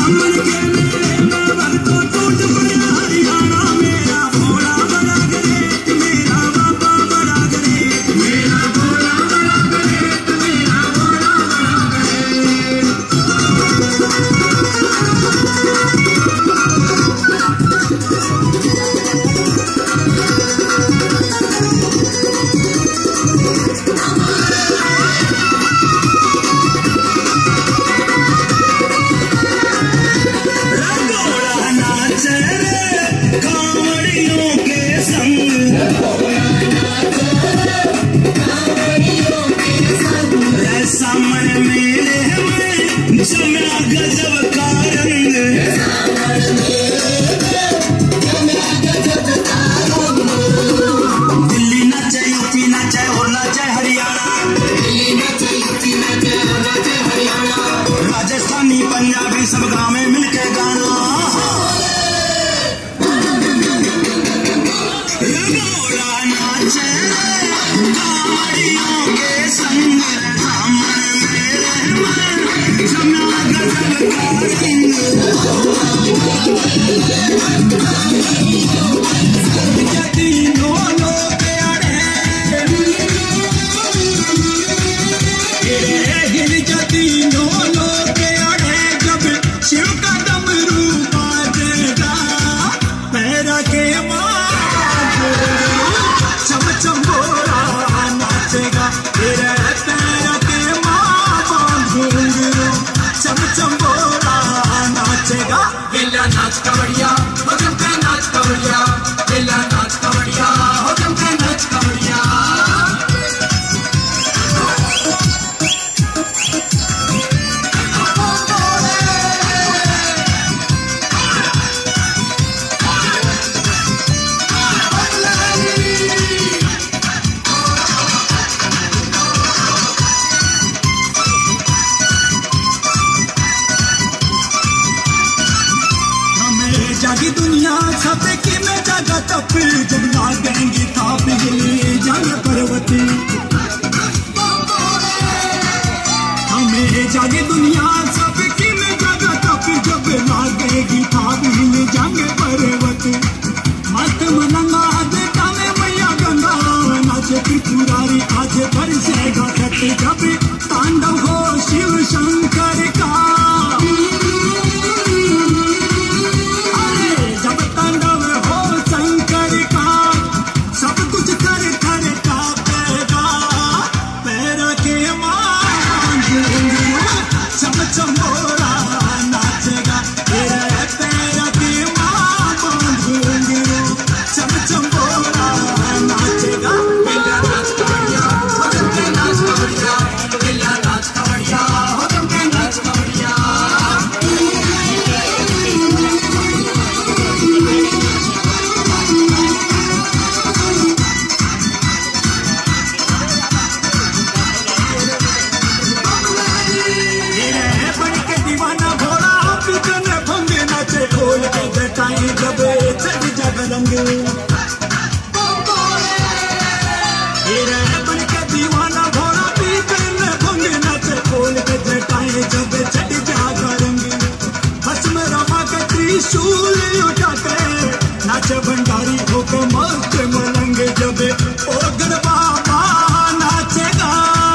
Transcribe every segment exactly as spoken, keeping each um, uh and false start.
सामने के मेले में भक्तों टूट पड़े हरियाणा मेरा भोला बड़ा ग्रेट मेरा बाबा बड़ा ग्रेट मेरा भोला बड़ा ग्रेट मेरा भोला सामने मेले में जमा गजब का रंग दिल्ली नाचे यूपी नाचे और नाचे हरियाणा दिल्ली नाचे यूपी नाचे और नाचे हरियाणा राजस्थानी पंजाबी सब गाँव में मिलके गाना भोला नाचे कांवड़ियों के संग शिव का डमरू बाजेगा पैरा के चम चम भोला नाचेगा तेरे पैरा के चम चम भोला नाचेगा बेला नाच कवड़िया हो जमके नाच कवड़िया बेला नाच कवड़िया हो जमके नाच कवड़िया जागी दुनिया छपे की में जागा तप जब लागेंगी थाप हिली जागे पर्वती हमें जागी दुनिया छपे की में जागा तप जब लागेगी थाप हिली जागे पर्वत मत मनंगा देता में मैया गंगा नाचे त्रिपुरारी आज बरसेगा छठ जब तांडव हो शिव शंकर का चमोरा नाचेगा तेरे पैरा की माँ बांधेंगे चम चमोरा नाचेगा बेला नाच कवड़िया हो जमके नाच कवड़िया बेला नाच कवड़िया हो जमके नाच कवड़िया जब चढ़ जग रंग बन के दीवाना भोला पीछे में भंग नाचे खोल के जटाए जब चढ़ जाग रंग भस्म रमा के त्रिशूल उठा के नाचे भंडारी होके मस्त मलंग जब ओगन बाबा नाचेगा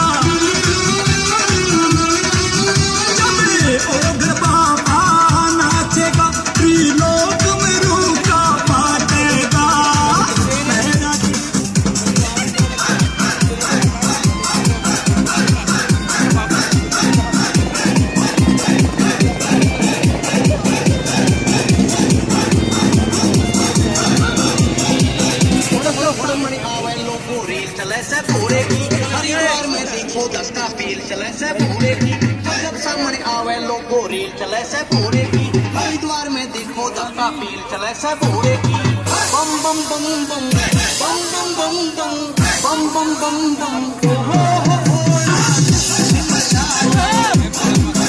जब ओगन बाबा नाचेगा त्रिलोक चले से पूरे की जब सामने आवे लोगो रील चले से पूरे की हरिद्वार में देखो दत्ता पील चले से पूरे की बम बम बम बम बम बम बम बम बम बम बम बम